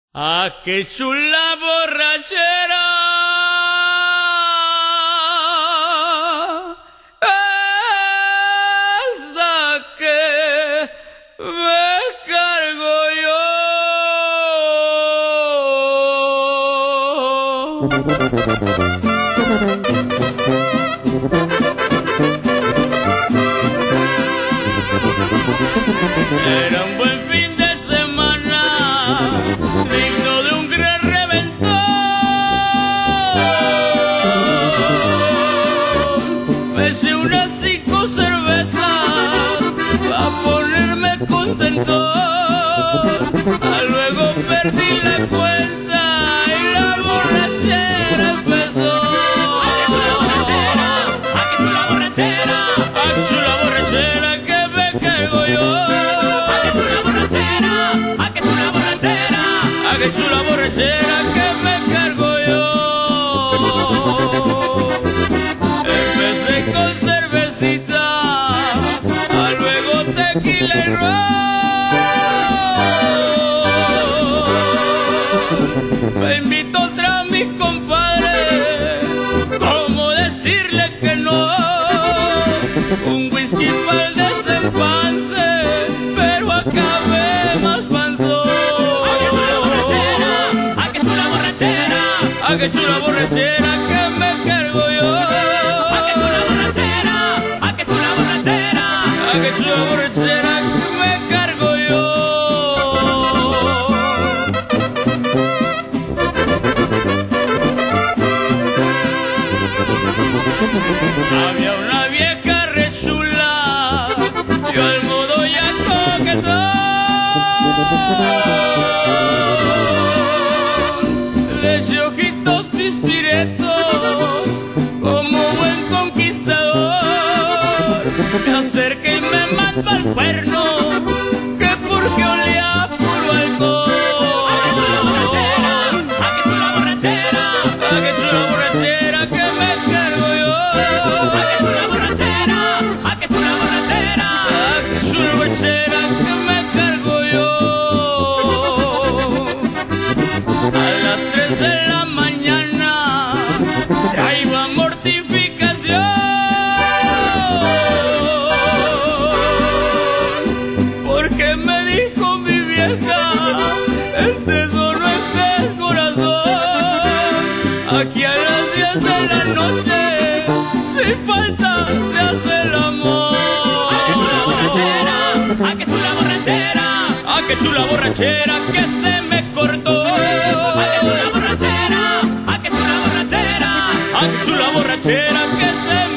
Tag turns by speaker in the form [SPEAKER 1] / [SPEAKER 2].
[SPEAKER 1] ¡Ah, qué chula borrachera! Hasta que me cargo yo. Era un buen fin de semana, digno de un gran reventón. Me eché unas 5 cervezas pa' ponerme contento. Luego perdí la cuenta y la borrachera empezó. ¡Ah, qué chula borrachera! ¡Ah, qué chula borrachera! ¡Ah, qué chula borrachera que me caigo yo! ¡Ah, qué chula borrachera! ¡Ah, qué chula borrachera! ¡Ah, qué chula borrachera que me cargo yo! Empecé con cervecita, luego tequila y ron. Me invito otra a mis compadres, ¿cómo decirle que no? Un whisky para el desempance, pero acabé más panzón. ¡Ah, qué chula borrachera! ¡Ah, qué chula borrachera! ¡Ah, qué chula borrachera que me cargo yo! ¡Ah, qué chula borrachera! ¡Ah, qué chula borrachera! ¡Ah, qué chula borrachera que me cargo yo! Había una vieja re chula, yo al modo ya coquetón. Le eché ojitos pispiretos, como buen conquistador. Me acerqué y me mandó al cuerno, que porque olía puro alcohol. ¡Ah, qué chula borrachera! ¡Ah, qué chula borrachera! ¡Ah, qué chula borrachera que me cargo yo! ¡Ah, qué chula borrachera! ¡Ah, qué chula borrachera! ¡Ah, qué chula borrachera que me cargo yo! A las 3 de la mañana traía mortificación, porque me dijo mi vieja, eso no es del corazón. Aquí a las 10 de la noche, sin falta, se hace el amor. ¡Ah, qué chula borrachera! ¡Ah, qué chula borrachera! ¡Ah, qué chula borrachera que se me cortó! ¡Ah, qué chula borrachera! ¡Ah, qué chula borrachera! ¡Ah, qué chula borrachera que se